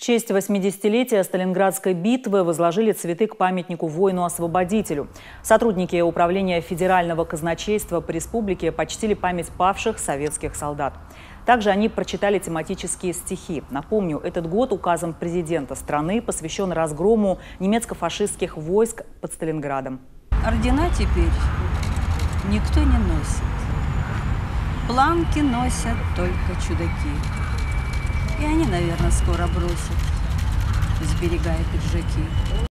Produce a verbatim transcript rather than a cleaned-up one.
честь восьмидесятилетия Сталинградской битвы возложили цветы к памятнику воину-освободителю. Сотрудники Управления федерального казначейства по республике почтили память павших советских солдат. Также они прочитали тематические стихи. Напомню, этот год указом президента страны посвящен разгрому немецко-фашистских войск под Сталинградом. Ордена теперь никто не носит. Планки носят только чудаки. И они, наверное, скоро бросят, сберегая пиджаки.